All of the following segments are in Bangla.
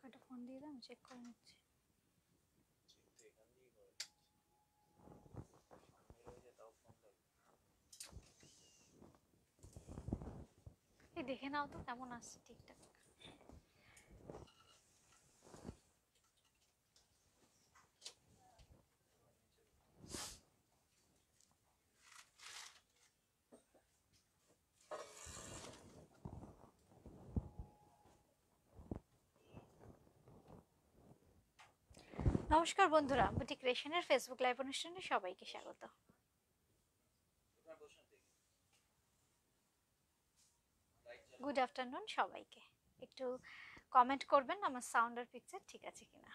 একটা ফোন দিয়ে দাও, চেক করে নিচ্ছি। এই দেখে নাও তো কেমন আসছে ঠিকঠাক। নমস্কার বন্ধুরা, বুটিক ক্রিয়েশনের ফেসবুক লাইভ অনুষ্ঠানে সবাইকে স্বাগত। গুড আফটারনুন সবাইকে। একটু কমেন্ট করবেন আমার সাউন্ড আর পিকচার ঠিক আছে কিনা।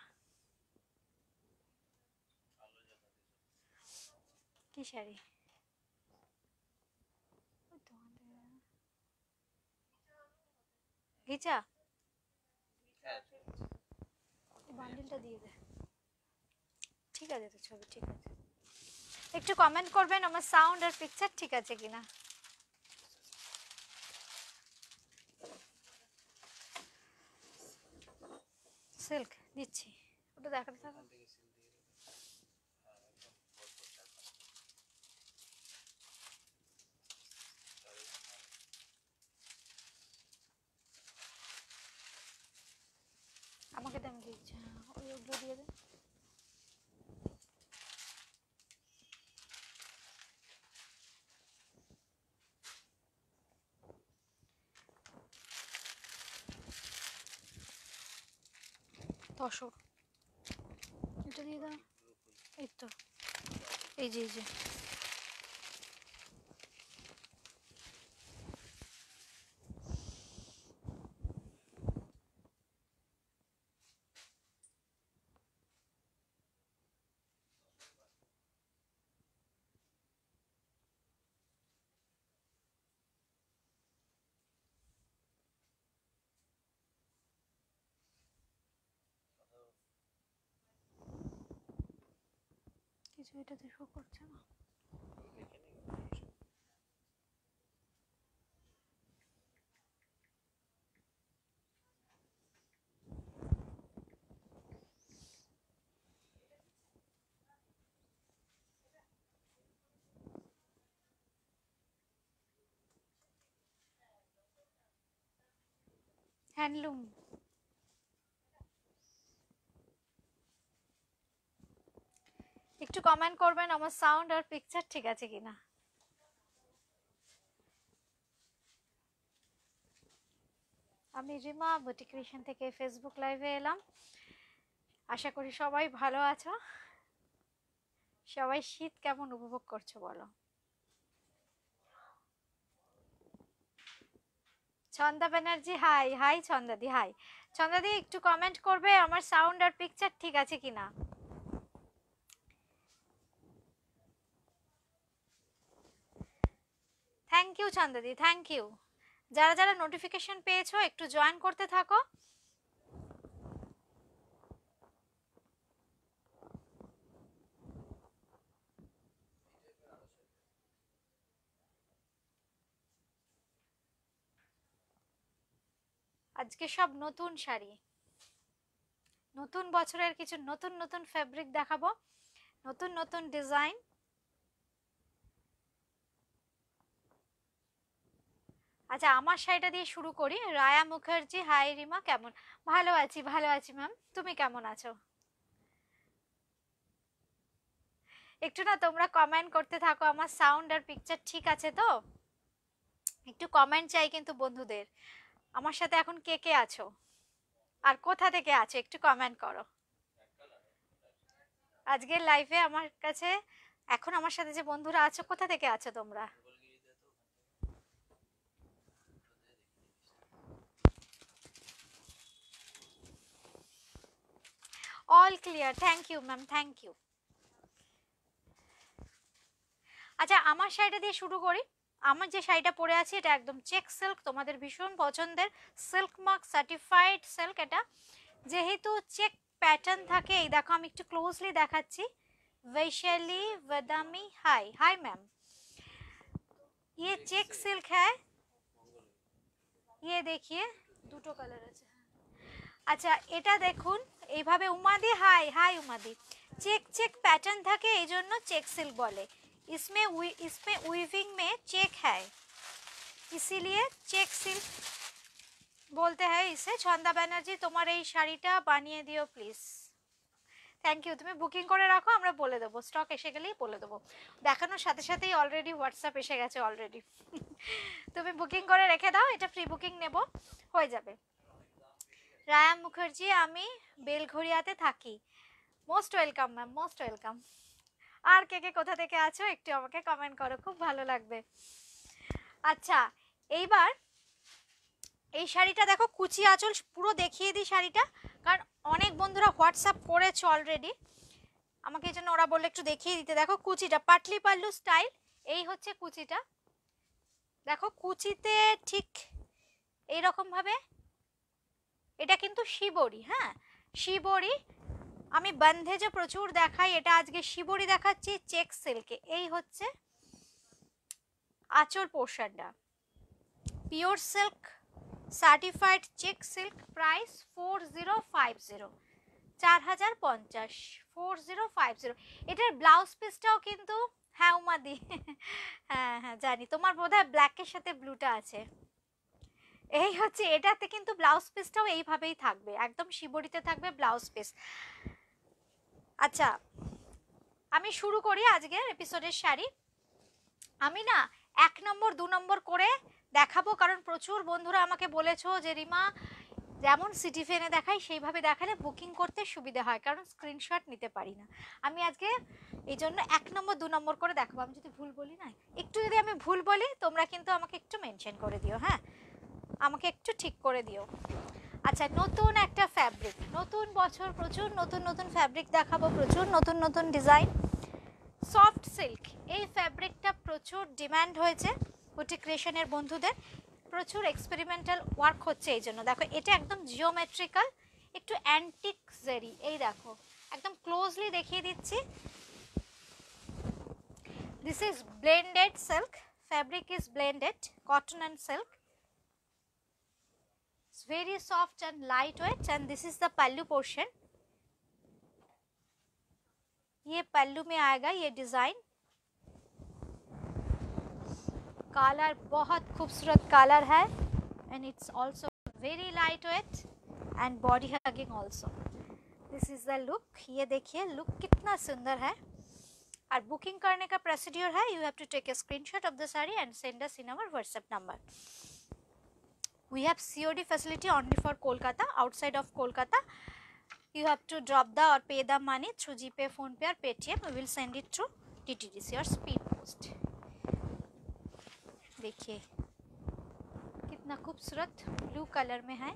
কি শাড়ি? ঘিচা বান্ডিলটা দিয়ে দে। ঠিক আছে তো, ছবি ঠিক আছে। একটু কমেন্ট করবেন আমার সাউন্ড আর পিকচার ঠিক আছে কিনা। সিল্ক দিচ্ছি, ওটা দেখাতে থাকো। আমাকে তো আমি দিচ্ছি, ওইগুলো দিয়ে দেন। তসর এটা দিয়ে দাও। এই তো, এই যে এই যে কিছু এটাতে শো করছে না। হ্যান্ডলুম। একটু কমেন্ট করবেন আমার সাউন্ড আর পিকচার ঠিক আছে কিনা। আমি রিমা, বুটিক ক্রিয়েশন থেকে ফেসবুক লাইভে এলাম। আশা করি সবাই ভালো আছো। সবাই শীত কেমন উপভোগ করছো বলো। ছন্দা ব্যানার্জি হাই। হাই ছন্দাদি, হাই ছন্দাদি। একটু কমেন্ট করবে আমার সাউন্ড আর পিকচার ঠিক আছে কিনা। থ্যাংক ইউ ছন্দাদি, থ্যাংক ইউ। যারা যারা নোটিফিকেশন পেয়েছো একটু জয়েন করতে থাকো। আজকে সব নতুন শাড়ি, নতুন বছরের কিছু নতুন নতুন ফ্যাব্রিক দেখাবো, নতুন নতুন ডিজাইন। আচ্ছা, আমার শাড়িটা দিয়ে শুরু করি। রায়া মুখার্জি হাই রিমা, কেমন? ভালো আছি, ভালো আছি ম্যাম, তুমি কেমন আছো? একটু না তোমরা কমেন্ট করতে থাকো আমার সাউন্ড আর পিকচার ঠিক আছে তো। একটু কমেন্ট চাই কিন্তু বন্ধুদের। আমার সাথে এখন কে কে আছো আর কোথা থেকে আছো একটু কমেন্ট করো। আজকের লাইভে আমার কাছে এখন আমার সাথে যে বন্ধুরা আছো কোথা থেকে আছো তোমরা? All clear, thank you ma'am, thank you. আচ্ছা, আমার শাড়িটা দিয়ে শুরু করি। আমার যে শাড়িটা পরে আছি এটা একদম চেক সিল্ক, তোমাদের ভীষণ পছন্দের সিল্ক মার্ক সার্টিফাইড সিল্ক। এটা যেহেতু চেক প্যাটার্ন থাকে, এই দেখো আমি একটু ক্লোজলি দেখাচ্ছি। Vaishali Vadami hi. Hi ma'am, ये चेक सिल्क है। ये देखिए দুটো কালার আছে। আচ্ছা এটা দেখুন এইভাবে, উমাদি হাই হাই উমাদি, চেক চেক প্যাটার্ন থাকে এই জন্য চেক সিল্ক বলে। इसमें वीविंग में चेक है इसीलिए चेक सिल्क बोलते हैं इसे। ছন্দা ব্যানার্জি তোমার এই শাড়িটা বানিয়ে দিও প্লিজ। থ্যাংক ইউ, তুমি বুকিং করে রাখো, আমরা বলে দেবো, স্টক এসে গেলেই বলে দেবো। দেখানোর সাথে সাথেই অলরেডি হোয়াটসঅ্যাপ এসে গেছে অলরেডি। তুমি বুকিং করে রেখে দাও, এটা প্রি বুকিং নেব, হয়ে যাবে। রায়া মুখার্জি আমি বেলঘরিয়াতে থাকি। Most welcome ma'am, most welcome. আর কে কে কোথা থেকে আছো একটু আমাকে কমেন্ট করো, খুব ভালো লাগবে। আচ্ছা এইবার এই শাড়িটা দেখো, কুচি আঁচল পুরো দেখিয়ে দিই শাড়িটা, কারণ অনেক বন্ধুরা হোয়াটসঅ্যাপ করেছো অলরেডি আমাকে, এই জন্য ওরা বললে একটু দেখিয়ে দিতে। দেখো কুচিটা পাটলি পাল্লু স্টাইল, এই হচ্ছে কুচিটা। দেখো কুচিতে ঠিক এইরকম ভাবে, এটা কিন্তু শিবরি, হ্যাঁ শিবরি। আমি বন্ধেজে প্রচুর দেখাই, এটা আজকে শিবরি দেখাচ্ছি চেক সিল্কে। এই হচ্ছে আঁচল পোর্শনটা, pure silk certified check silk, price 4050, 4050, 4050। এটার ব্লাউজ পিসটাও কিন্তু, হ্যাঁ উমাদি হ্যাঁ হ্যাঁ জানি, তোমার বোধহয় ব্ল্যাকের সাথে ব্লুটা আছে। এই হচ্ছে, এটাতে কিন্তু ব্লাউজ পিসটাও এইভাবেই থাকবে, একদম শিবরিতে থাকবে ব্লাউজ পিস। আচ্ছা আমি শুরু করি আজকের এপিসোডের শাড়ি। আমি না 1 নম্বর 2 নম্বর করে দেখাবো, কারণ প্রচুর বন্ধুরা আমাকে বলেছো যে রিমা যেমন সিটি ফেনে দেখাই সেইভাবে দেখালে বুকিং করতে সুবিধা হয়, কারণ স্ক্রিনশট নিতে পারি না। আমি আজকে এই জন্য 1 নম্বর 2 নম্বর করে দেখাবো। আমি যদি ভুল বলি না, একটু যদি আমি ভুল বলি তোমরা কিন্তু আমাকে একটু মেনশন করে দিও, হ্যাঁ আমাকে একটু ঠিক করে দিও। আচ্ছা নতুন একটা ফ্যাব্রিক, নতুন বছর, প্রচুর নতুন নতুন ফ্যাব্রিক দেখাবো, প্রচুর নতুন নতুন ডিজাইন। সফট সিল্ক, এই ফ্যাব্রিকটা প্রচুর ডিমান্ড হয়েছে বুটিক ক্রিয়েশনের বন্ধুদের, প্রচুর এক্সপেরিমেন্টাল ওয়ার্ক হচ্ছে এই জন্য। দেখো এটা একদম জিওমেট্রিক্যাল, একটু অ্যান্টিক জেরি, এই দেখো একদম ক্লোজলি দেখিয়ে দিচ্ছি। This is blended silk, fabric is blended cotton and silk, it's very soft and lightweight, and this is the pallu portion। ये पल्लू में आएगा ये डिजाइन। कलर बहुत खूबसूरत कलर है, and it's also very lightweight and body hugging also। this is the look, ये देखिए लुक कितना सुंदर है। और बुकिंग करने का प्रोसीड्यूर है, you have to take a screenshot of the saree and send us in our WhatsApp number। we have COD facility only for Kolkata, outside of Kolkata you have to drop the or pay the money through GPay, PhonePe or Paytm, we will send it through TTDC or speed post। देखिए कितना खूबसूरत ब्लू कलर में है।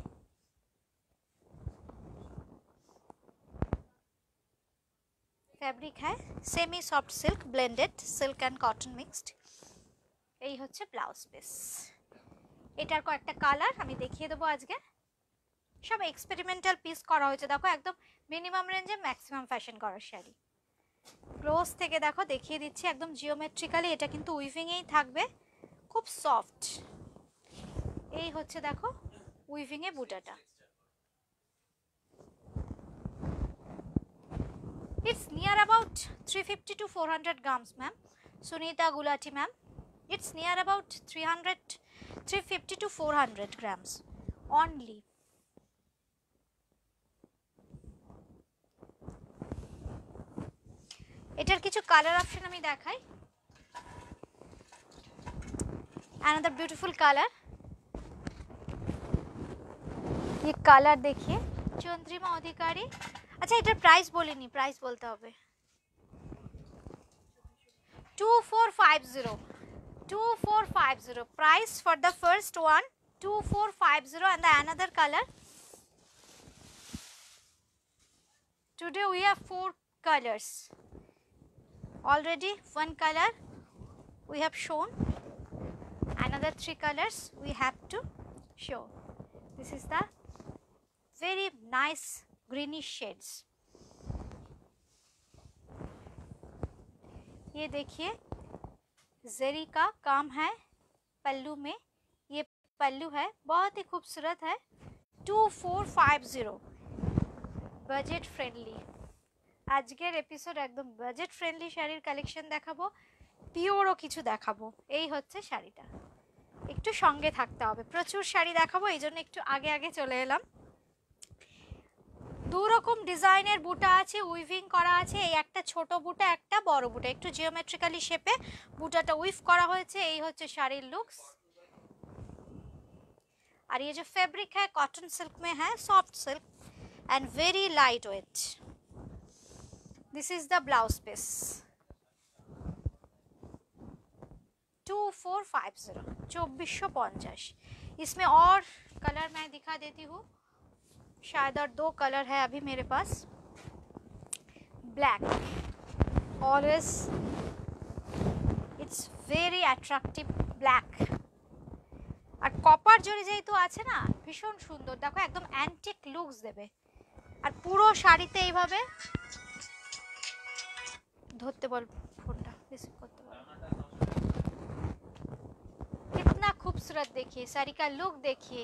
फैब्रिक है semi soft silk, blended silk and cotton mixed. এই হচ্ছে ব্লাউজ পিস, এটার কয়েকটা কালার আমি দেখিয়ে দেবো আজকে। সব এক্সপেরিমেন্টাল পিস করা হয়েছে, দেখো একদম মিনিমাম রেঞ্জে ম্যাক্সিমাম ফ্যাশন করার শাড়ি। ক্লোজ থেকে দেখো দেখিয়ে দিচ্ছি, একদম জিওমেট্রিক্যালি, এটা কিন্তু উইভিংয়েই থাকবে, খুব সফট। এই হচ্ছে দেখো উইভিংয়ে বুটাটা। It's near about 350 to 400 grams, ma'am. Sunita Gulati, ma'am. It's near about 350 to 400 grams only। এটার কিছু কালার অপশন আমি দেখাই। Another beautiful color, ये कलर देखिए चंद्रिमा अधिकारी। अच्छा এটার প্রাইস বলিনি, প্রাইস বলতে হবে। 2450, 2450 price for the first one, 2450, and the another color, today we have 4 colors already, one color we have shown, another 3 colors we have to show। this is the very nice greenish shades। ये देखिए जरी का काम है पल्लू में, ये पल्लू है बहुत ही खूबसूरत है, 2450 বাজেট ফ্রেন্ডলি। আজকের এপিসোড একদম বাজেট ফ্রেন্ডলি শাড়ির কালেকশন দেখাবো, পিওরও কিছু দেখাবো। এই হচ্ছে শাড়িটা, একটু সঙ্গে থাকতে হবে, প্রচুর শাড়ি দেখাবো, এই জন্য একটু আগে আগে চলে এলাম। দু রকম ডিজাইনের বুটা আছে, উইভিং করা আছে, এই একটা ছোট বুটা, একটা বড় বুটা, একটু জিওমেট্রিক্যালি শেপে বুটাটা উইভ করা হয়েছে। এই হচ্ছে শাড়ির লুকস। और ये जो फैब्रिक है कॉटन सिल्क में है, soft silk and very light weight. This is the blouse piece 2450 2450। इसमें और कलर मैं दिखा देती हूँ, शायद और 2 कलर है अभी मेरे पास। Black always it's very attractive black. আর কপার জড়ি যেহেতু আছে না, ভীষণ সুন্দর, দেখো একদম অ্যান্টিক লুকস দেবে। আর পুরো শাড়িতে এইভাবে ধরতে বল, ফোনটা রিসিভ করতে বল। कितना खूबसूरत देखिए साड़ी का लुक, देखिए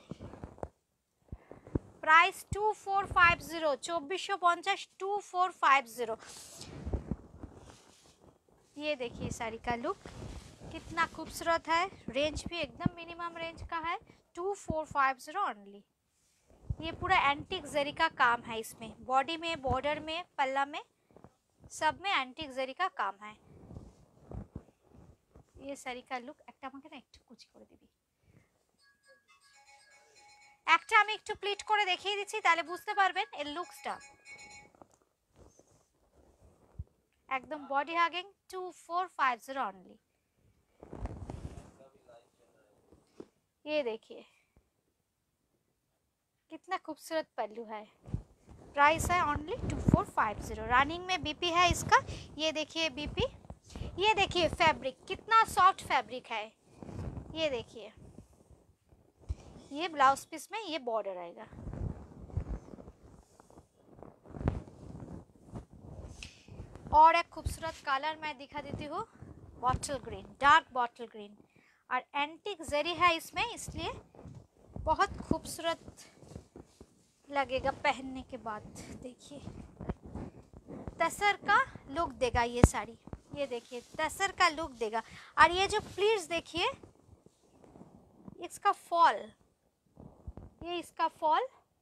प्राइस 2450 2450 2450। ये देखिए साड़ी का लुक कितना खूबसूरत है। रेंज भी एकदम मिनिमम रेंज का है, 2450 ओनली। ये पूरा एंटीक जरी का काम है इसमें, बॉडी में, बॉर्डर में, पल्ला में, सब में एंटीक जरी का काम है। ये साड़ी का लुक। একটা আমাকে না একটু কুচি করে দিবি, একটা আমি একটু প্লিট করে দেখিয়ে দিচ্ছি, তাহলে বুঝতে পারবেন এর লুকসটা। একদম বডি হাগিং 2450 ओनली। ये देखिए कितना खूबसूरत पल्लू है। प्राइस है ओनली 2450। रनिंग में बीपी है इसका, ये देखिए बीपी। ये देखिए फैब्रिक कितना सॉफ्ट फैब्रिक है, ये देखिए। ये ब्लाउज पीस में ये बॉर्डर आएगा। और एक खूबसूरत कलर मैं दिखा देती हूँ, bottle green, dark bottle green. और एंटीक जरी है इसमें, इसलिए बहुत खूबसूरत लगेगा पहनने के बाद। देखिए तसर का लुक देगा ये साड़ी, ये देखिए तसर का लुक देगा। और ये जो प्लीट्स देखिए, इसका फॉल, ये इसका फॉल,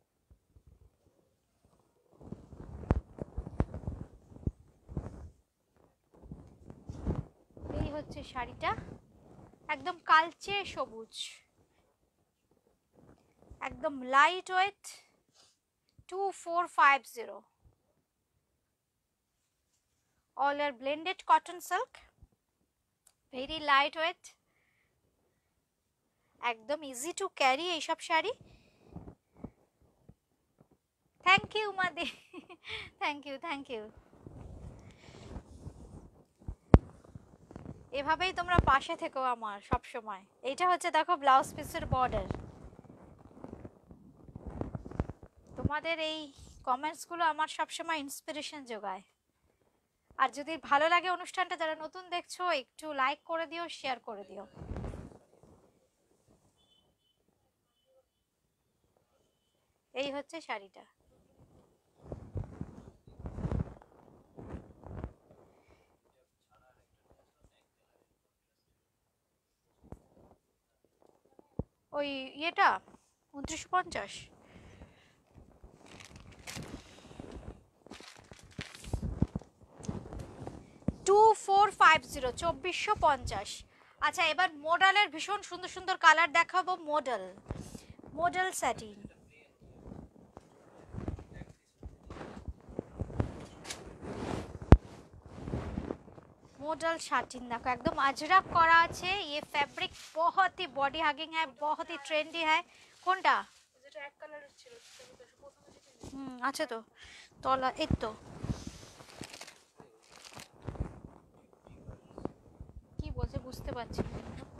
এই হচ্ছে শাড়িটা, একদম কালচে সবুজ, একদম light weight 2450। all are blended cotton silk, very light weight, একদম ইজি টু ক্যারি এই সব শাড়ি। থ্যাংক ইউ মাদি, থ্যাংক ইউ থ্যাংক ইউ। এভাবেই তোমরা পাশে থেকো আমার সব সময়। এইটা হচ্ছে দেখো ব্লাউজ পিসের বর্ডার। তোমাদের এই কমেন্টসগুলো আমার সবসময় ইন্সপিরেশন যোগায়। আর যদি ভালো লাগে অনুষ্ঠানটা, যারা নতুন দেখছো একটু লাইক করে দিও, শেয়ার করে দিও। এই হচ্ছে শাড়িটা। ওই ইয়েটা 2950। 2450 2450। আচ্ছা এবার মডেলের ভীষণ সুন্দর সুন্দর কালার দেখাবো। Model, model satin, model satin देखो एकदम अजरक करा আছে। ये फैब्रिक बहुत ही बॉडी हगिंग है, बहुत ही ट्रेंडी है। কোনটা যেটা এক কালারের ছিল আচ্ছা তো তলা এই তো কি বলছে বুঝতে পারছি না।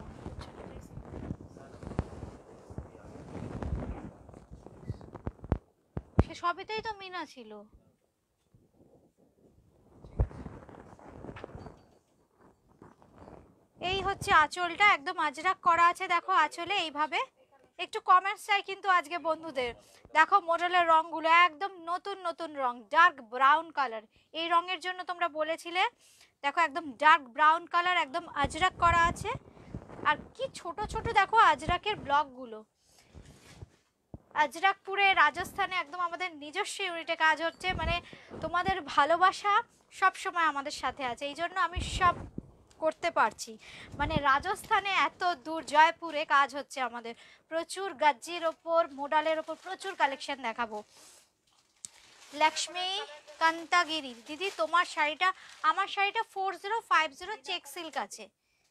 সে সবেতেই তো মিনা ছিল। এই হচ্ছে আঁচলটা, একদম আজরাক করা আছে দেখো আঁচলে এইভাবে একটু কমেন্টস চাই কিন্তু আজকে বন্ধুদের। দেখো মডেলের রঙগুলো একদম নতুন নতুন রং, ডার্ক ব্রাউন কালার। এই রঙের জন্য তোমরা বলেছিলে। দেখো একদম ডার্ক ব্রাউন কালার, একদম আজরাক করা আছে। আর কি ছোট ছোট দেখো আজরাকের ব্লকগুলো। আজরাকপুরে রাজস্থানে একদম আমাদের নিজস্ব ইউনিটে কাজ হচ্ছে, মানে তোমাদের ভালোবাসা সব সময় আমাদের সাথে আছে, এই জন্য আমি সব করতে পারছি। মানে রাজস্থানে এত দূর জয়পুরে কাজ হচ্ছে আমাদের, প্রচুর গাজ্জির ওপর মোডালের ওপর প্রচুর কালেকশন দেখাবো। লক্ষ্মী কান্তাগিরি দিদি তোমার শাড়িটা, আমার শাড়িটা 4050 চেক সিল্ক আছে,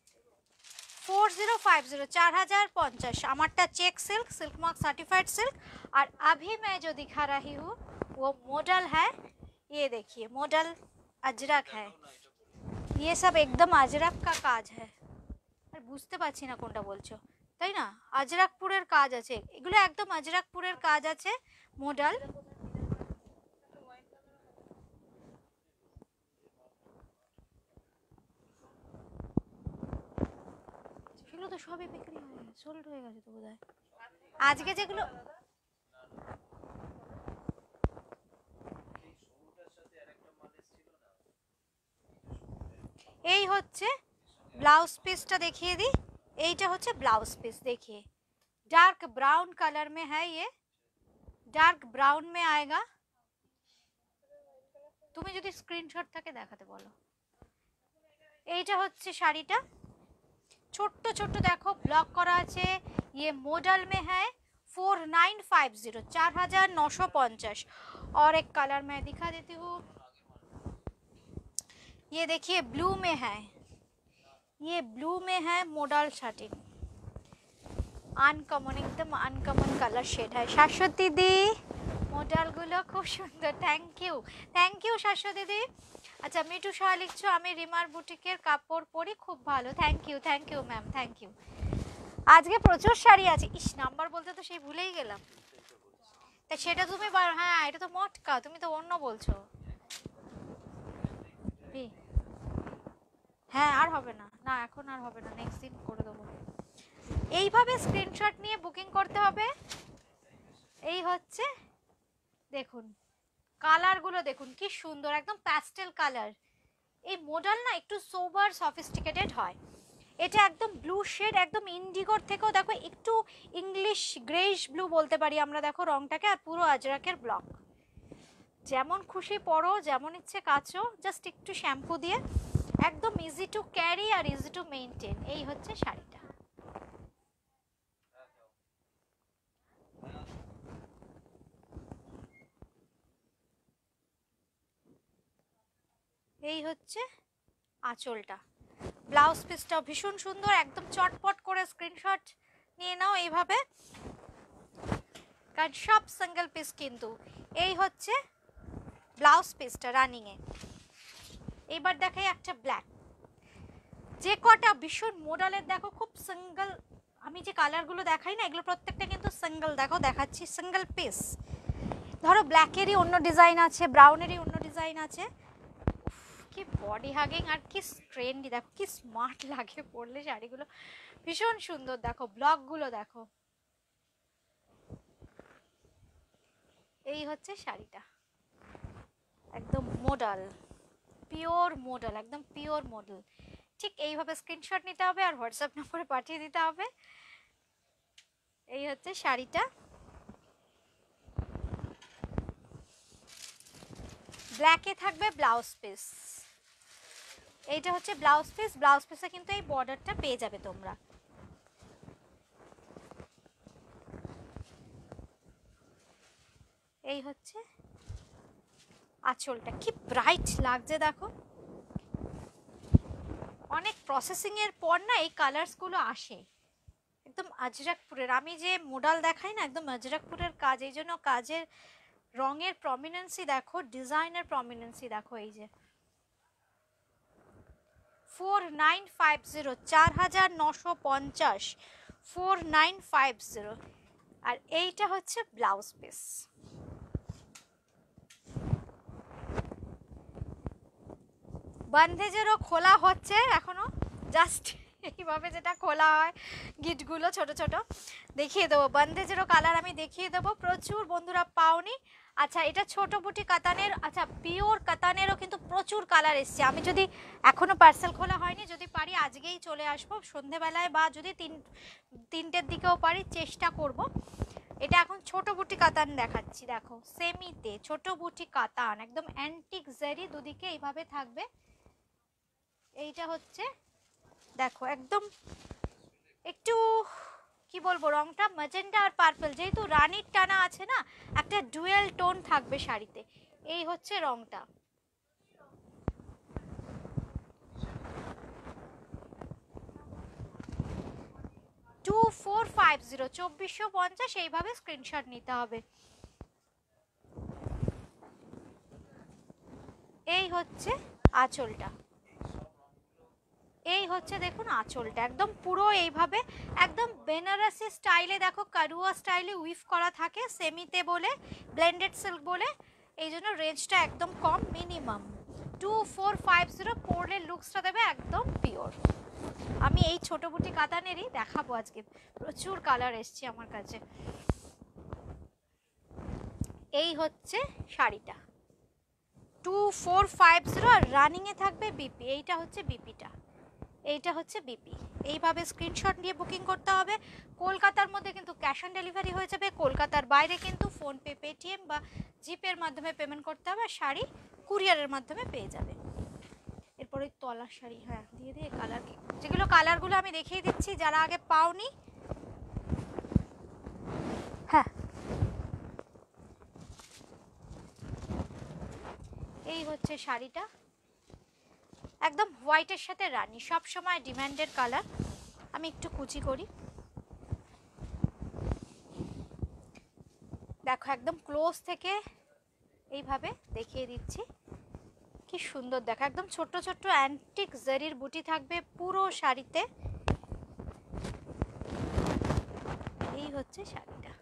4050 4050, আমারটা check silk, silk mark certified silk. और अभी मैं जो दिखा रही हूँ वो मॉडल है, ये देखिए मॉडल अजरक है, ये सब एकदम अजरक का काज है। আর বুঝতে পারছি না কোনটা বলছো, তাই না? আজরাকপুরের কাজ আছে, এগুলো একদম আজরাকপুরের কাজ আছে মডেল। সেগুলো তো সবই বিক্রি হয়ে গেছে, সোল্ড হয়ে গেছে তো বোধহয় আজকে যেগুলো। এই হচ্ছে ব্লাউজ পিসটা দেখিয়ে দিই, এইটা হচ্ছে ব্লাউজ পিস। देखिए डार्क ब्राउन कलर में है, ये डार्क ब्राउन में आएगा। তুমি যদি স্ক্রিনশট থাকে দেখাতে বলো। এইটা হচ্ছে শাড়িটা, ছোট্ট ছোট্ট দেখো ব্লক করা আছে। ये मॉडल में है 4950 4950। और एक कलर मैं दिखा देती हूँ, ये देखिए ब्लू में है, ये ब्लू में है मॉडल शार्टिन, আনকমন একদম আনকমন কালার শেড হয়। শাশ্বতী দি মডেলগুলো খুব সুন্দর, থ্যাংক ইউ শাশ্বতী দি। আচ্ছা মিঠু শাহ লিখছো আমি রিমার বুটিকের কাপড় পরি, খুব ভালো, thank you ma'am, thank you. আজকে প্রচুর শাড়ি আছে, ইস নাম্বার বলতে তো সেই ভুলেই গেলাম। তা সেটা তুমি, হ্যাঁ এটা তো মটকা, তুমি তো অন্য বলছো। হ্যাঁ আর হবে না, না এখন আর হবে না, নেক্সট দিন করে দেবো। এইভাবে স্ক্রিনশট নিয়ে বুকিং করতে হবে। এই হচ্ছে দেখুন কালারগুলো, দেখুন কি সুন্দর একদম প্যাস্টেল কালার। এই মডেল না একটু সোবার সফিস্টিকেটেড হয়, এটা একদম ব্লু শেড, একদম ইন্ডিগোর থেকেও দেখো একটু ইংলিশ গ্রেইশ ব্লু বলতে পারি আমরা, দেখো রংটাকে। আর পুরো আজরাকের ব্লক, যেমন খুশি পরো, যেমন ইচ্ছে কাচো, জাস্ট একটু শ্যাম্পু দিয়ে, একদম ইজি টু ক্যারি আর ইজি টু মেইনটেইন। এই হচ্ছে শাড়িটা। এই হচ্ছে আঁচলটা, ব্লাউজ পিসটাও ভীষণ সুন্দর, একদম চটপট করে স্ক্রিনশট নিয়ে নাও এইভাবে, কারণ সব সিঙ্গেল পিস কিন্তু। এই হচ্ছে ব্লাউজ পিসটা রানিং এ। এবার দেখাই একটা ব্ল্যাক, যে কটা ভীষণ মডেলের দেখো খুব সিঙ্গেল, আমি যে কালারগুলো দেখাই না এগুলো প্রত্যেকটা কিন্তু সিঙ্গেল, দেখো দেখাচ্ছি সিঙ্গেল পিস। ধরো ব্ল্যাকেরই অন্য ডিজাইন আছে, ব্রাউনেরই অন্য ডিজাইন আছে, কি বডি হাগিং আর কি ট্রেন্ডি, দেখো কি স্মার্ট লাগে পরলে শাড়িগুলো, ভীষণ সুন্দর। দেখো ব্লকগুলো দেখো। এই হচ্ছে শাড়িটা, একদম মডেল, পিওর মডেল, একদম পিওর মডেল। ঠিক এইভাবে স্ক্রিনশট নিতে হবে আর হোয়াটসঅ্যাপ নম্বরে পাঠিয়ে দিতে হবে। এই হচ্ছে শাড়িটা, ব্ল্যাকে থাকবে ব্লাউজ পিস। এইটা হচ্ছে ব্লাউজ পিস, ব্লাউজ পিসে কিন্তু এই বর্ডারটা পেয়ে যাবে তোমরা। এই হচ্ছে আঁচলটা, কি ব্রাইট লাগছে দেখো। অনেক প্রসেসিং এর পর না এই কালারস গুলো আসে, একদম আজরাকপুরের। আমি যে মডেল দেখাই না একদম আজরাকপুরের কাজ, এই জন্য কাজের রঙের প্রমিনেন্সি দেখো, ডিজাইনের প্রমিনেন্সি দেখো। এই যে 4950 4950 4950। আর এইটা হচ্ছে ব্লাউজ পিস। বন্ধেজেরও খোলা হচ্ছে এখনো, জাস্ট এইভাবে যেটা খোলা হয় গিটগুলো ছোট ছোট, দেখিয়ে দেবো। বন্দেজেরও কালার আমি দেখিয়ে দেবো, প্রচুর বন্ধুরা পাওনি। আচ্ছা এটা ছোট বুটি কাতানের, আচ্ছা পিওর কাতানেরও কিন্তু প্রচুর কালার এসছে। আমি যদি এখনো পার্সেল খোলা হয়নি, যদি পারি আজকেই চলে আসবো সন্ধেবেলায়, বা যদি তিনটের দিকেও পারি চেষ্টা করব। এটা এখন ছোট বুটি কাতান দেখাচ্ছি, দেখো সেমিতে ছোট বুটি কাতান, একদম অ্যান্টিক জারি, দুদিকে এইভাবে থাকবে। এইটা হচ্ছে দেখো একদম একটু কি বলবো, রংটা ম্যাজেন্টা আর পার্পল, যেহেতু রানীর টানা আছে না, একটা ডুয়েল টোন থাকবে শাড়িতে। এই হচ্ছে রংটা। টু 2450 এইভাবে স্ক্রিনশট নিতে হবে। এই হচ্ছে আঁচলটা, এই হচ্ছে দেখুন আঁচলটা, একদম পুরো এইভাবে একদম বেনারসি স্টাইলে, দেখো কারুয়া স্টাইলে উইভ করা থাকে, সেমিতে বলে ব্লেন্ডেড সিল্ক বলে, এই জন্য রেঞ্জটা একদম কম, মিনিমাম 2450। পরলে লুকসটা দেবে একদম পিওর। আমি এই ছোট বুটি কাতানেরই দেখাবো আজকে, প্রচুর কালার এসছে আমার কাছে। এই হচ্ছে শাড়িটা 2450, আর রানিংয়ে থাকবে বিপি। এইটা হচ্ছে বিপিটা, এইটা হচ্ছে বিপি। এইভাবে স্ক্রিনশট নিয়ে বুকিং করতে হবে। কলকাতার মধ্যে কিন্তু ক্যাশ অন ডেলিভারি হয়ে যাবে, কলকাতার বাইরে কিন্তু ফোনপে, পেটিএম বা জিপের মাধ্যমে পেমেন্ট করতে হবে, আর শাড়ি কুরিয়ারের মাধ্যমে পেয়ে যাবে। এরপরে তলার শাড়ি, হ্যাঁ দিয়ে দিয়ে কালার, যেগুলো কালারগুলো আমি দেখিয়ে দিচ্ছি যারা আগে পাওনি। হ্যাঁ এই হচ্ছে শাড়িটা, একদম হোয়াইটের সাথে রানী, সব সময় ডিমান্ডের কালার। আমি একটু কুচি করি, দেখো একদম ক্লোজ থেকে এইভাবে দেখিয়ে দিচ্ছি, কি সুন্দর দেখো, একদম ছোট্ট ছোট্ট অ্যান্টিক জারির বুটি থাকবে পুরো শাড়িতে। এই হচ্ছে শাড়িটা,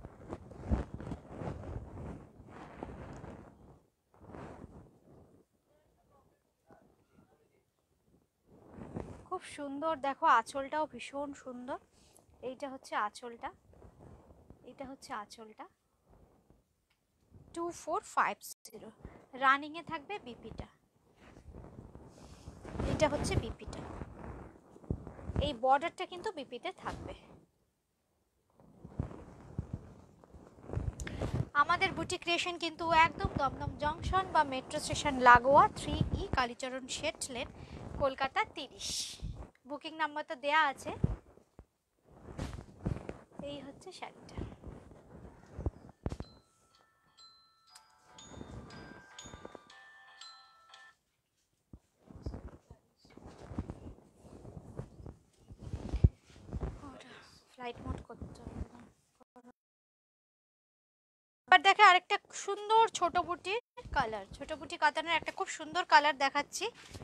খুব সুন্দর দেখো, আঁচলটাও ভীষণ সুন্দর। এইটা হচ্ছে আঁচলটা, এটা হচ্ছে আঁচলটা 2450, রানিংয়ে থাকবে বিপিটা। এটা হচ্ছে বিপিটা, এই বর্ডারটা কিন্তু বিপিতে থাকবে। আমাদের বুটি ক্রিয়েশন কিন্তু একদম দমদম জংশন বা মেট্রো স্টেশন লাগোয়া 3E Kalicharan Seth lane, Kolkata 30। Booking number তো দেয়া আছে। এই হচ্ছে শাড়িটা, ফ্লাইট মোড করতে হবে না। এবার দেখে আরেকটা সুন্দর ছোট বুটির কালার, ছোট বুটি কাতানের একটা খুব সুন্দর কালার দেখাচ্ছি।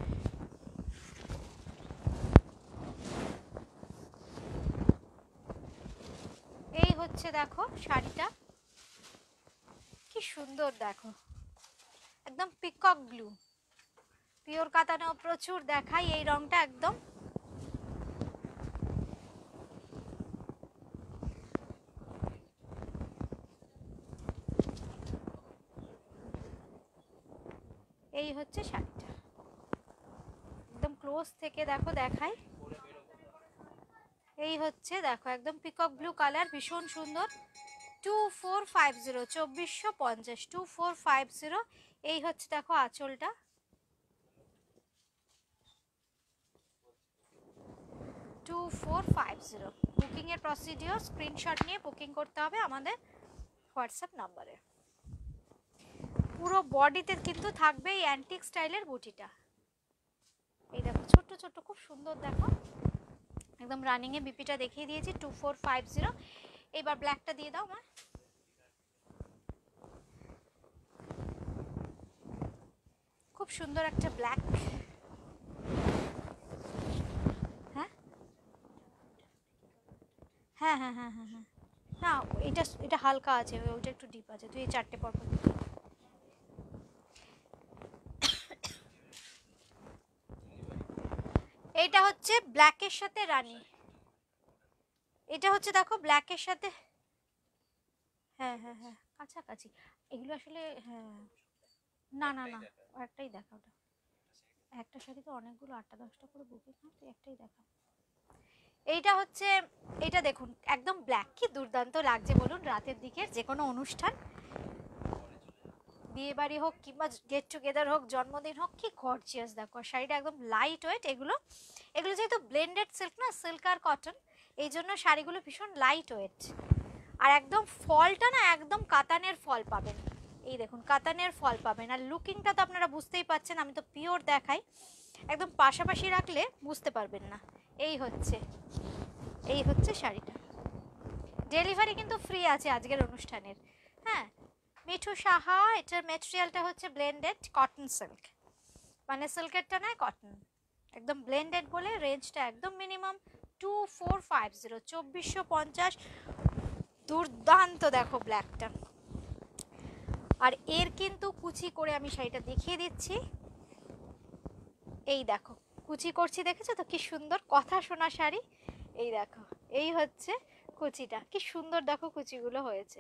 এই হচ্ছে দেখো শাড়িটা, কি সুন্দর দেখো, একদম পিকক ব্লু, পিওর কাতানেও প্রচুর দেখাই এই রংটা একদম। এই হচ্ছে শাড়িটা, একদম ক্লোজ থেকে দেখো দেখাই। এই হচ্ছে দেখো একদম পিকক ব্লু কালার, ভীষণ সুন্দর। 2450, 2450, 2450। এই হচ্ছে দেখো আঁচলটা, 2450। বুকিং এর প্রসিডিওর, স্ক্রিনশট নিয়ে বুকিং করতে হবে আমাদের হোয়াটসঅ্যাপ নাম্বারে। পুরো বডিতে কিন্তু থাকবে এই অ্যান্টিক স্টাইলের বুটিটা। এই দেখো ছোট্ট ছোট্ট খুব সুন্দর দেখো, একদম রানিং এ বিপিটা দেখিয়ে দিয়েছি 2450। এবার ব্ল্যাকটা দিয়ে দাও মা, খুব সুন্দর একটা ব্ল্যাক। হ্যাঁ হ্যাঁ হ্যাঁ হ্যাঁ হ্যাঁ হ্যাঁ, না এটা এটা হালকা আছে, ওইটা একটু ডিপ আছে, তুই এই চারটে পরপর। এইটা হচ্ছে ব্ল্যাকের সাথে রানী, এটা হচ্ছে দেখো ব্ল্যাকের সাথে, হ্যাঁ হ্যাঁ হ্যাঁ কাছাকাছি এগুলো আসলে। হ্যাঁ না না না, একটাই দেখা ওটা, একটা শাড়ি তো অনেকগুলো 8টা 10টা করে বুকিং হয়, তো একটাই দেখা। এইটা হচ্ছে, এটা দেখুন একদম ব্ল্যাক, কি দুর্দান্ত লাগছে বলুন রাতের দিকে যে কোনো অনুষ্ঠান, বিয়ে বাড়ি হোক কিংবা গেট টুগেদার হোক, জন্মদিন হোক, কি গর্জিয়াস দেখো শাড়িটা, একদম লাইট ওয়েট। এগুলো এগুলো যেহেতু ব্লেন্ডেড সিল্ক না, সিল্ক আর কটন, এই জন্য শাড়িগুলো ভীষণ লাইট ওয়েট। আর একদম ফলটা না একদম কাতানের ফল পাবেন, এই দেখুন কাতানের ফল পাবেন। আর লুকিংটা তো আপনারা বুঝতেই পাচ্ছেন, আমি তো পিওর দেখাই, একদম পাশাপাশি রাখলে বুঝতে পারবেন না। এই হচ্ছে, এই হচ্ছে শাড়িটা। ডেলিভারি কিন্তু ফ্রি আছে আজকের অনুষ্ঠানের। হ্যাঁ, মিঠু সাহা, এটার ম্যাটেরিয়ালটা হচ্ছে ব্লেন্ডেড কটন সিল্ক, মানে সিল্কেরটা নয় কটন, একদম ব্লেন্ডেড বলে রেঞ্জটা একদম মিনিমাম 2450, 2450। দুর্দান্ত দেখো ব্ল্যাকটা। আর এর কিন্তু কুচি করে আমি শাড়িটা দেখিয়ে দিচ্ছি, এই দেখো কুচি করছি, দেখেছো তো কি সুন্দর কথা শোনা শাড়ি। এই দেখো, এই হচ্ছে কুচিটা, কি সুন্দর দেখো কুচিগুলো হয়েছে।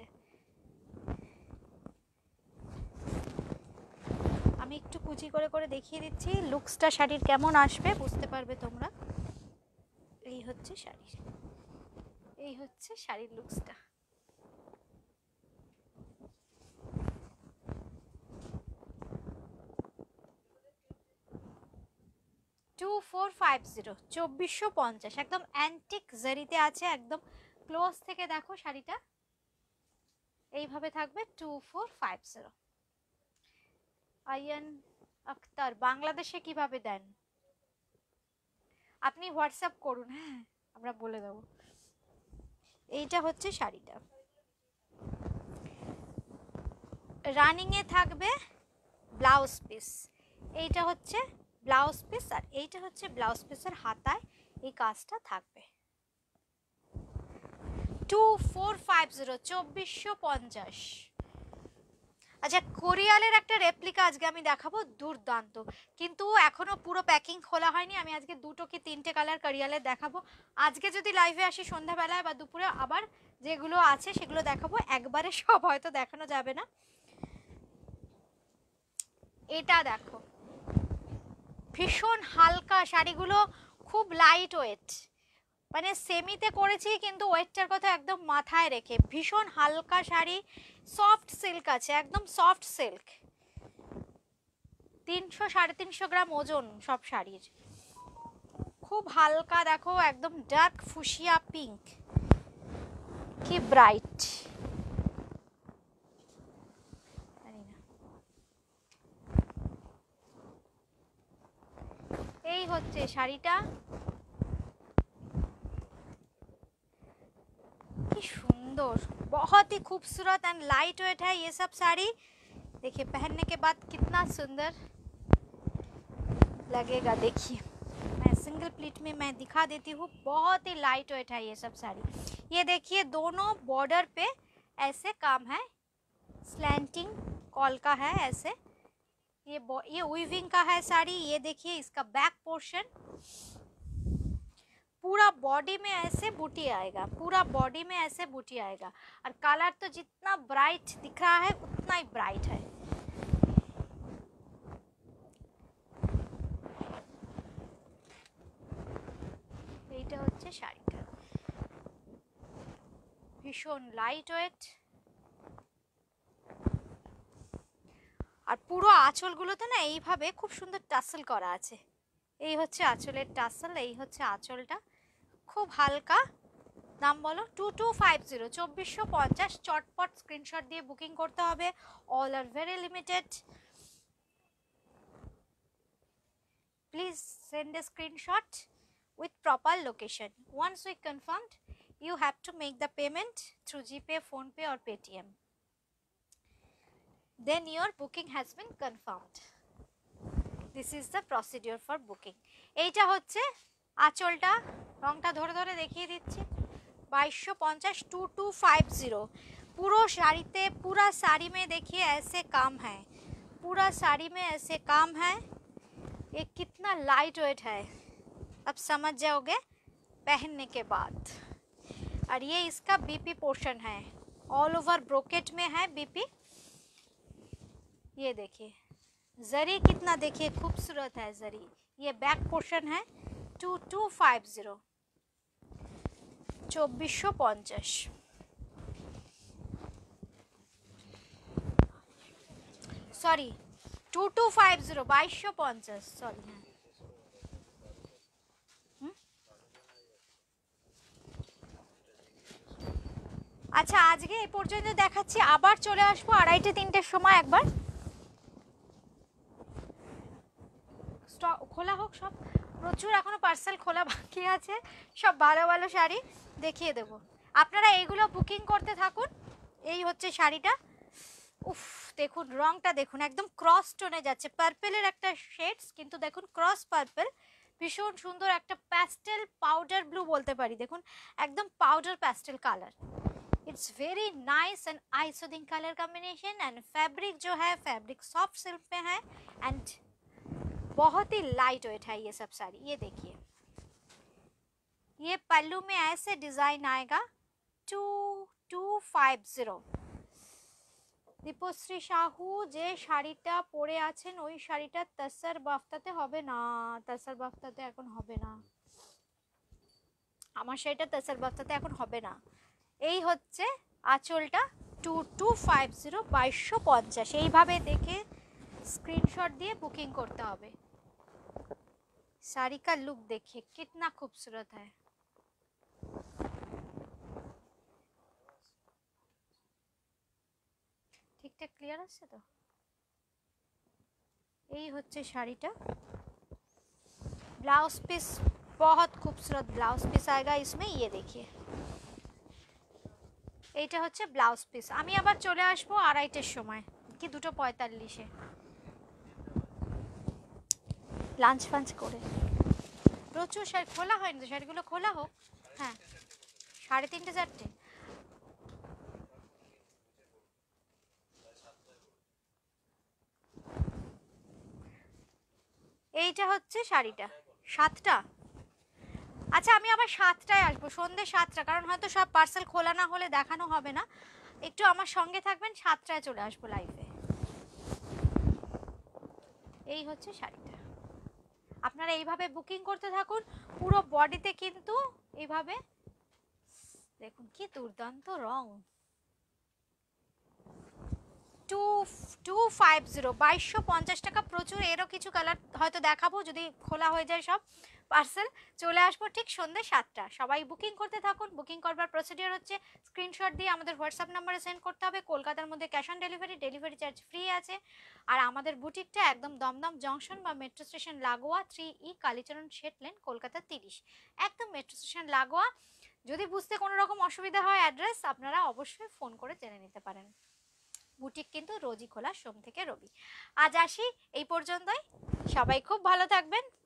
আমি একটু কুচি করে করে দেখিয়ে দিচ্ছি, লুকসটা শাড়ির কেমন আসবে বুঝতে পারবে তোমরা। এই হচ্ছে শাড়ির, এই হচ্ছে শাড়ির লুকসটা। টু 2450, একদম অ্যান্টিক জারিতে আছে, একদম ক্লোজ থেকে দেখো শাড়িটা এইভাবে থাকবে 2450। আয়ান আক্তার, বাংলাদেশে কিভাবে দেন আপনি হোয়াটসঅ্যাপ করুন, হ্যাঁ আমরা বলে দেবো। এইটা হচ্ছে শাড়িটা, রানিং এ থাকবে ব্লাউজ পিস, এইটা হচ্ছে ব্লাউজ পিস, আর এইটা হচ্ছে ব্লাউজ পিসের হাতায় এই কাজটা থাকবে। 2450, 2450। আচ্ছা, কোরিয়ালের একটা রেপ্লিকা আজকে আমি দেখাবো, দুর্দান্ত, কিন্তু এখনো পুরো প্যাকিং খোলা হয়নি। আমি আজকে 2 কি 3টে কালার কোরিয়ালের দেখাবো। আজকে যদি লাইভে আসি সন্ধ্যাবেলায় বা দুপুরে, আবার যেগুলো আছে সেগুলো দেখাবো, একবারে সব হয়তো দেখানো যাবে না। এটা দেখো ভীষণ হালকা, শাড়িগুলো খুব লাইট ওয়েট, মানে সেমিতে করেছি কিন্তু ওয়েটটার কথা একদম মাথায় রেখে, ভীষণ হালকা শাড়ি, সফট সিল্ক আছে, একদম সফট সিল্ক, 300 350 গ্রাম ওজন সব শাড়ির, খুব হালকা দেখো, একদম ডার্ক ফুশিয়া পিঙ্ক, কি ব্রাইট। এই হচ্ছে শাড়িটা, की सुंदर, बहुत ही खूबसूरत एंड लाइट वेट है ये सब साड़ी। देखिए पहनने के बाद कितना सुंदर लगेगा, देखिए मैं सिंगल प्लीट में मैं दिखा देती हूँ, बहुत ही लाइट वेट है ये सब साड़ी। ये देखिए दोनों बॉर्डर पे ऐसे काम है, स्लैंटिंग कॉल का है ऐसे, ये वीविंग का है साड़ी। ये देखिए इसका बैक पोर्शन, पूरा बॉडी में ऐसे बूटी आएगा, पूरा बॉडी में ऐसे बूटी आएगा। और कलर तो जितना ब्राइट दिख रहा है उतना ही ब्राइट है। এইটা হচ্ছে শাড়িটা, ভীষণ লাইট ওয়েট। আর পুরো আঁচলগুলোতে না এইভাবে খুব সুন্দর টাসেল করা আছে, এই হচ্ছে আঁচলের টাসেল, এই হচ্ছে আঁচলটা, খুব হালকা। দাম বলো 2250, 2450। চটপট স্ক্রিনশট দিয়ে বুকিং করতে হবে, all are very limited. Please send a screenshot with proper location. Once we confirmed, you have to make the payment through GPay, PhonePe or Paytm. Then your booking has been confirmed. This is the procedure for booking. এইটা হচ্ছে আঁচলটা, রংটা ধরে ধরে দেখিয়ে দিচ্ছি, 2250, 2250। पूरा शाड़ीते, पूरा साड़ी में देखिए ऐसे काम है, पूरा साड़ी में ऐसे काम है। ये कितना लाइट वेट है, अब समझ जाओगे पहनने के बाद। और ये इसका बीपी पोर्शन है, ऑल ओवर ब्रोकेट में है बीपी। ये देखिए जरी कितना देखिए खूबसूरत है जरी। ये बैक पोर्शन है 2250 2450। Sorry 2250 2250 sorry. আচ্ছা আজকে এই পর্যন্ত দেখাচ্ছি, আবার চলে আসবো 2:30-3টের সময় একবার। স্টক খোলা হোক সব, প্রচুর এখনো পার্সেল খোলা বাকি আছে, সব ভালো ভালো শাড়ি দেখিয়ে দেব। আপনারা এইগুলো বুকিং করতে থাকুন। এই হচ্ছে শাড়িটা, উফ দেখুন রংটা দেখুন একদম ক্রস টোনে যাচ্ছে, পার্পেলের একটা শেডস, কিন্তু দেখুন ক্রস পার্পেল, ভীষণ সুন্দর একটা প্যাস্টেল পাউডার ব্লু বলতে পারি, দেখুন একদম powder pastel colour. It's very nice and eye soothing colour combination. And fabric जो है फैब्रिक सॉफ्ट सिल्क पे है एंड बहुत ही लाइट वेट है ये सब साड़ी। ये देखिए ये पल्लू में ऐसे डिजाइन आएगा 2250। দীপশ্রী সাহু যে শাড়িটা পরে আছেন ওই শাড়িটা তাসার বাফতাতে হবে না, তাসার বাফতাতে এখন হবে না, আমার শাড়িটা তাসার বাফতাতে এখন হবে না। এই হচ্ছে আঁচলটা 2250 2250, এইভাবে দেখে স্ক্রিনশট দিয়ে বুকিং করতে হবে। साड़ी का लुक देखिए कितना खूबसूरत है। ঠিকঠাক ক্লিয়ার আছে তো? এই হচ্ছে শাড়িটা, ब्लाउज पीस बहुत खूबसूरत ब्लाउज पीस आएगा इसमें। ये देखिए এইটা হচ্ছে ব্লাউজ পিস। আমি আবার চলে আসবো 2:30-এর সময় কি 2:45-এ লাঞ্চ ফাঞ্চ করে। প্রচুর শাড়ি খোলা হয়নি তো, শাড়িগুলো খোলা হোক। হ্যাঁ 3:30 4টে। এইটা হচ্ছে শাড়িটা 7টা। আচ্ছা আমি আবার 7টায় আসবো, সন্ধ্যে 7টা, কারণ হয়তো সব পার্সেল খোলা না হলে দেখানো হবে না। একটু আমার সঙ্গে থাকবেন, 7টায় চলে আসবো লাইভে। এই হচ্ছে শাড়িটা, আপনারা এইভাবে বুকিং করতে থাকুন। পুরো বডিতে কিন্তু এইভাবে দেখুন কি দুর্দান্ত রং। 2250 2250 টাকা, প্রচুর। এরও কিছু কালার হয়তো দেখাবো যদি খোলা হয়ে যায় সব পার্সেল। চলে আসবো ঠিক সন্ধ্যে 7টা। সবাই বুকিং করতে থাকুন। বুকিং করবার প্রসিডিওর হচ্ছে স্ক্রিনশট দিয়ে আমাদের হোয়াটসঅ্যাপ নাম্বারে সেন্ড করতে হবে। কলকাতার মধ্যে cash on delivery, delivery charge free আছে। আর আমাদের বুটিকটা একদম দমদম জংশন বা মেট্রো স্টেশন লাগোয়া 3E কালীচরণ শেট লেন কলকাতা 30, একদম মেট্রো স্টেশন লাগোয়া। যদি বুঝতে কোনো রকম অসুবিধা হয় অ্যাড্রেস আপনারা অবশ্যই ফোন করে জেনে নিতে পারেন। বুটিক কিন্তু রোজই খোলা, সোম থেকে রবি। আজ আসি এই পর্যন্তই, সবাই খুব ভালো থাকবেন।